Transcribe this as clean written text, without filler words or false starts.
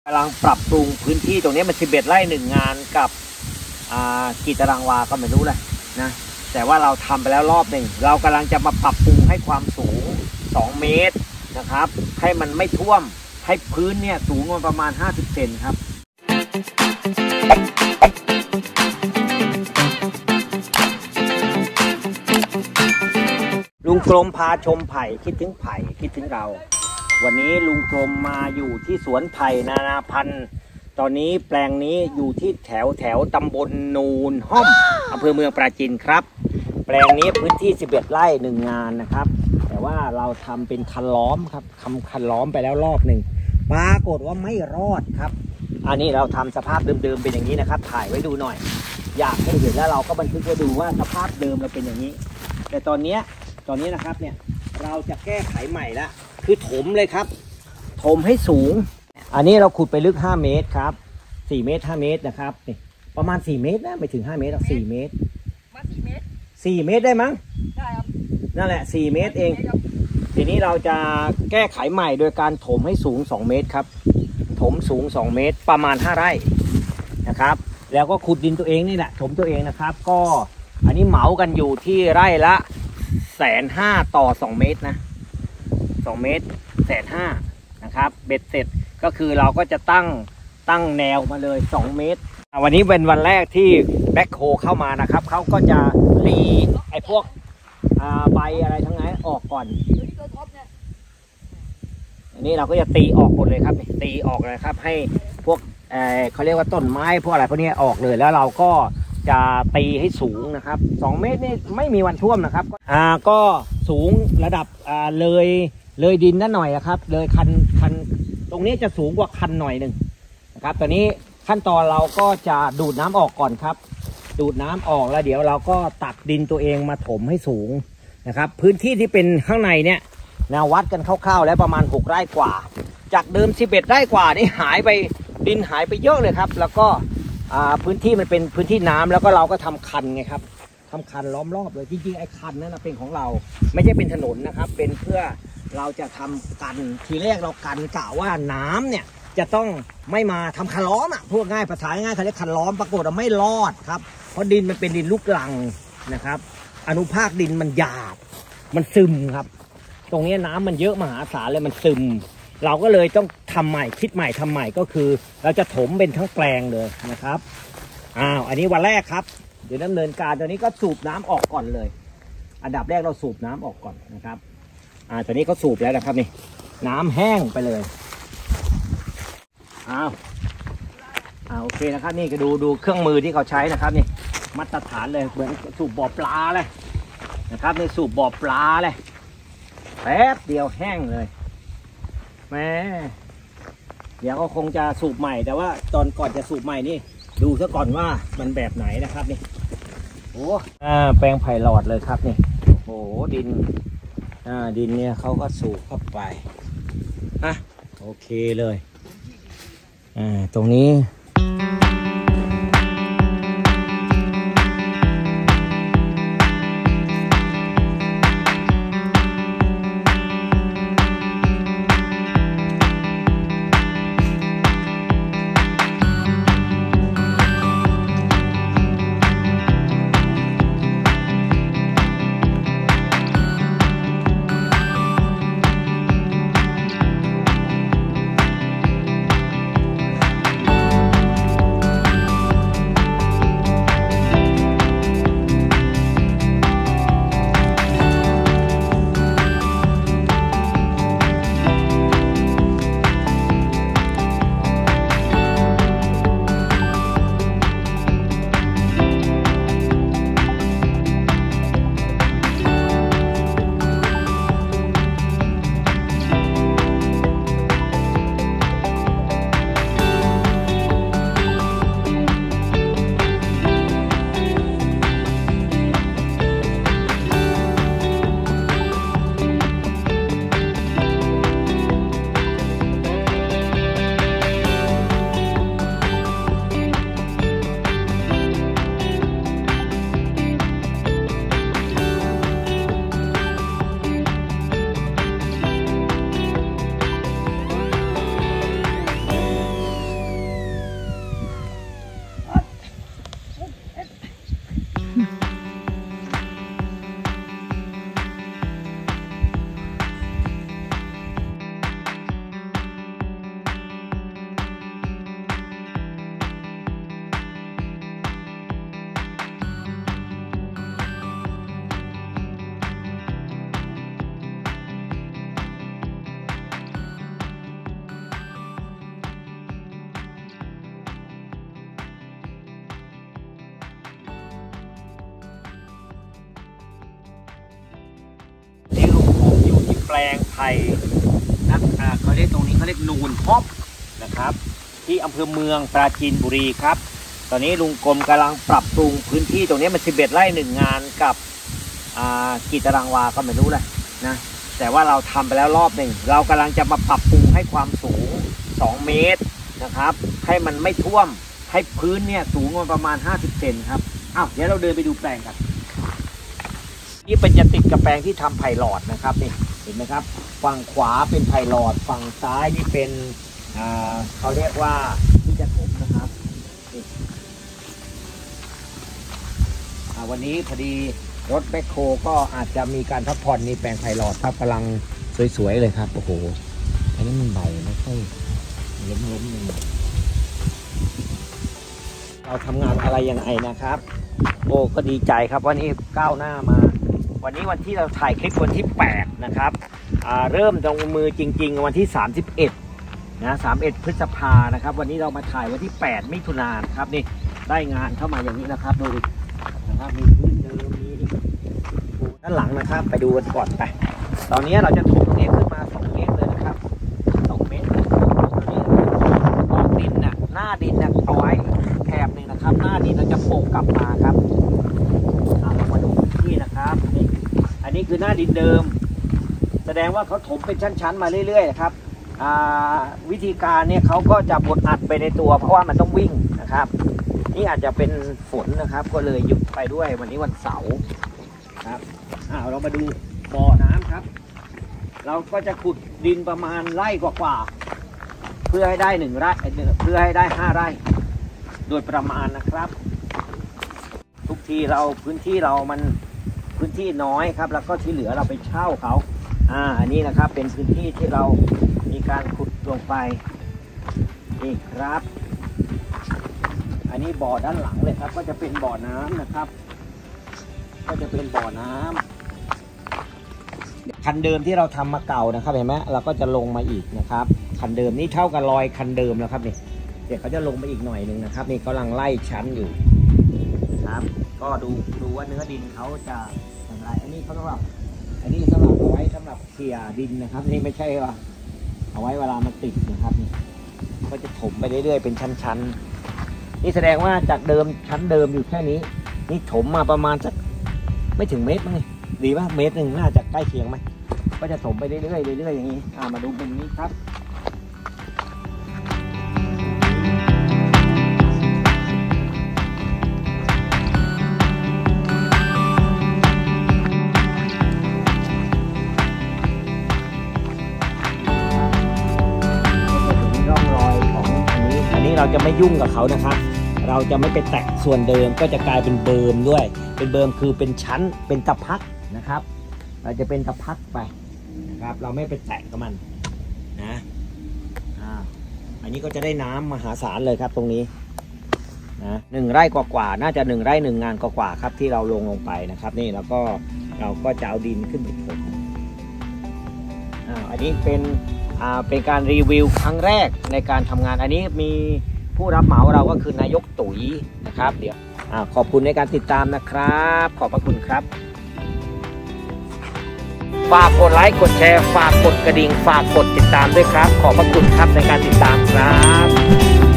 กำลังปรับปรุงพื้นที่ตรงนี้มัน11 ไร่1 งานกับกี่ตารางวาก็ไม่รู้แหละนะแต่ว่าเราทำไปแล้วรอบหนึ่งเรากำลังจะมาปรับปรุงให้ความสูง2 เมตรนะครับให้มันไม่ท่วมให้พื้นเนี่ยสูงประมาณ50 เซนครับลุงกรมพาชมไผ่คิดถึงไผ่คิดถึงเราวันนี้ลุงกรมมาอยู่ที่สวนไผ่นานาพันธุ์ตอนนี้แปลงนี้อยู่ที่แถวตำบลนูนห้อมอำเภอเมืองปราจีนครับแปลงนี้พื้นที่11 ไร่1 งานนะครับแต่ว่าเราทำเป็นคันล้อมครับคันล้อมไปแล้วรอบหนึ่งปรากฏว่าไม่รอดครับอันนี้เราทำสภาพเดิมๆเป็นอย่างนี้นะครับถ่ายไว้ดูหน่อยอยากให้เห็นแล้วเราก็บันทึกไว้ดูว่าสภาพเดิมเราเป็นอย่างนี้แต่ตอนนี้นะครับเนี่ยเราจะแก้ไขใหม่ละคือถมเลยครับถมให้สูงอันนี้เราขุดไปลึก5 เมตรครับ4 เมตร5 เมตรนะครับนี่ประมาณ4 เมตรนะไม่ถึง5 เมตรหรอก4 เมตรมา4 เมตร4 เมตรได้มั้งได้ครับนั่นแหละ4 เมตรเองทีนี้เราจะแก้ไขใหม่โดยการถมให้สูง2 เมตรครับถมสูง2 เมตรประมาณ5 ไร่นะครับแล้วก็ขุดดินตัวเองนี่แหละถมตัวเองนะครับก็อันนี้เหมากันอยู่ที่ไร่ละ150,000ต่อ2 เมตรนะ2 เมตร150,000นะครับเบ็ดเสร็จก็คือเราก็จะตั้งแนวมาเลย2 เมตรวันนี้เป็นวันแรกที่แบ็คโฮเข้ามานะครับเขาก็จะรีไอ้พวกใบอะไรทั้งนั้นออกก่อนอันนี้เราก็จะตีออกหมดเลยครับตีออกเลยครับให้พวกเขาเรียกว่าต้นไม้พวกอะไรพวกนี้ออกเลยแล้วเราก็จะตีให้สูงนะครับ2 เมตรนี่ไม่มีวันท่วมนะครับก็สูงระดับเลยดินนั่นหน่อยครับเลยคันตรงนี้จะสูงกว่าคันหน่อยหนึ่งนะครับตอนนี้ขั้นตอนเราก็จะดูดน้ำออกก่อนครับดูดน้ำออกแล้วเดี๋ยวเราก็ตักดินตัวเองมาถมให้สูงนะครับพื้นที่ที่เป็นข้างในเนี่ยวัดกันคร่าวๆแล้วประมาณ6 ไร่กว่าจากเดิม11 ไร่กว่านี่หายไปดินหายไปเยอะเลยครับแล้วก็พื้นที่มันเป็นพื้นที่น้ำแล้วก็เราก็ทำคันไงครับทำคันล้อมรอบเลยจริงๆไอ้คันนั้นเป็นของเราไม่ใช่เป็นถนนนะครับเป็นเพื่อเราจะทำกันทีแรกเรากันกะว่าน้ำเนี่ยจะต้องไม่มาทำคันล้อมพูดง่ายภาษาง่ายเขาเรียกคันล้อมปรากฏว่าไม่รอดครับเพราะดินมันเป็นดินลูกรังนะครับอนุภาคดินมันหยาบมันซึมครับตรงนี้น้ำมันเยอะมหาศาลเลยมันซึมเราก็เลยต้องทำใหม่คิดใหม่ทำใหม่ก็คือเราจะถมเป็นทั้งแปลงเลยนะครับอันนี้วันแรกครับเดี๋ยวดำเนินการตอนนี้ก็สูบน้ำออกก่อนเลยอันดับแรกเราสูบน้ำออกก่อนนะครับตอนนี้เขาสูบแล้วนะครับนี่น้ำแห้งไปเลยโอเคนะครับนี่ก็ดูเครื่องมือที่เขาใช้นะครับนี่มาตรฐานเลยเหมือนสูบบ่อปลาเลยนะครับนี่สูบบ่อปลาเลยแป๊บเดียวแห้งเลยแม่เดี๋ยวก็คงจะสูบใหม่แต่ว่าตอนก่อนจะสูบใหม่นี่ดูซะก่อนว่ามันแบบไหนนะครับนี่โอ้แปลงไผ่หลอดเลยครับนี่โอ้ดินเนี่ยเขาก็สูบเข้าไปโอเคเลยตรงนี้ไผ่นักเขาเรียกตรงนี้เขาเรียกนูนฮอบนะครับที่อำเภอเมืองปราจีนบุรีครับตอนนี้ลุงกรมกำลังปรับปรุงพื้นที่ตรงนี้มัน11 ไร่1 งานกับกี่ตารางวาก็ไม่รู้แหละนะแต่ว่าเราทำไปแล้วรอบหนึ่งเรากำลังจะมาปรับปรุงให้ความสูง2 เมตรนะครับให้มันไม่ท่วมให้พื้นเนี่ยสูงประมาณ50 เซนครับเดี๋ยวเราเดินไปดูแปลงกันนี่เป็นจะติดกับแปลงที่ทำไผ่หลอดนะครับนี่เห็นไหมครับฝั่งขวาเป็นไผ่หลอดฝั่งซ้ายนี่เป็นเขาเรียกว่าที่จะถมนะครับวันนี้พอดีรถแบคโฮก็อาจจะมีการพักผ่อนนี่แปลงไผ่หลอดครับกำลังสวยๆเลยครับโอ้โหอันนี้มันใบไม่ค่อยล้มๆเลยเราทำงานอะไรยังไงนะครับโอ้ก็ดีใจครับวันนี้ก้าวหน้ามาวันนี้วันที่เราถ่ายคลิปวันที่8นะครับเริ่มลงมือจริงๆวันที่31นะ31 พฤษภานะครับวันนี้เรามาถ่ายวันที่8 มิถุนายนครับนี่ได้งานเข้ามาอย่างนี้นะครับดูนะครับมีพื้นเดิมมีด้านหลังนะครับไปดูกันก่อนไปตอนนี้เราจะถมตรงนี้ขึ้นมา2 เมตรเลยนะครับ2 เมตรตรงนี้ออกดินน่ะหน้าดินน่ะเอาไว้แถบนึงนะครับหน้าดินเราจะโปะกลับมาครับเรามาดูที่นะครับนี่อันนี้คือหน้าดินเดิมแสดงว่าเขาถมเป็นชั้นๆมาเรื่อยๆนะครับวิธีการเนี่ยเขาก็จะบดอัดไปในตัวเพราะว่ามันต้องวิ่งนะครับนี่อาจจะเป็นฝนนะครับก็เลยหยุดไปด้วยวันนี้วันเสาร์ครับเรามาดูบ่อน้ำครับเราก็จะขุดดินประมาณไร่กว่าๆเพื่อให้ได้1 ไร่เพื่อให้ได้5 ไร่โดยประมาณนะครับทุกทีเราพื้นที่เรามันพื้นที่น้อยครับแล้วก็ที่เหลือเราไปเช่าเขาอันนี้นะครับเป็นพื้นที่ที่เรามีการขุดลงไปนี่ครับอันนี้บ่อด้านหลังเลยครับก็จะเป็นบ่อน้ำนะครับก็จะเป็นบ่อน้ำคันเดิมที่เราทำมาเก่านะครับเห็นไหมเราก็จะลงมาอีกนะครับคันเดิมนี่เท่ากับรอยคันเดิมแล้วครับนี่เดี๋ยวเขาจะลงไปอีกหน่อยหนึ่งนะครับนี่กำลังไล่ชั้นอยู่ครับก็ดูว่าเนื้อดินเขาจะอย่างไรอันนี้เขาสำหรับเอาไว้สำหรับเคลียร์ดินนะครับนี่ไม่ใช่ว่าเอาไว้เวลามันติดนะครับนี่ก็จะถมไปเรื่อยๆเป็นชั้นๆนี่แสดงว่าจากเดิมชั้นเดิมอยู่แค่นี้นี่ถมมาประมาณสักไม่ถึงเมตรมั้งดีป่ะเมตร 1น่าจะใกล้เคียงไหมก็จะถมไปเรื่อยๆอย่างนี้มาดูมุมนี้ครับร่องรอยของอันนี้เราจะไม่ยุ่งกับเขานะครับเราจะไม่ไปแตะส่วนเดิมก็จะกลายเป็นเบิร์มด้วยเป็นเบิร์มคือเป็นชั้นเป็นตะพักนะครับเราจะเป็นตะพักไปนะครับเราไม่ไปแตะกับมันนะอันนี้ก็จะได้น้ำมหาศาลเลยครับตรงนี้นะ1 ไร่กว่าๆน่าจะ1 ไร่ 1 งานกว่าๆครับที่เราลงไปนะครับนี่แล้วก็เราก็จะเอาดินขึ้นไปถมอันนี้เป็นการรีวิวครั้งแรกในการทำงานอันนี้มีผู้รับเหมาเราก็คือนายกตุ๋ยนะครับเดี๋ยวขอบคุณในการติดตามนะครับขอบพระคุณครับฝากกดไลค์กดแชร์ฝากกดกระดิ่งฝากกดติดตามด้วยครับขอบพระคุณครับในการติดตามครับ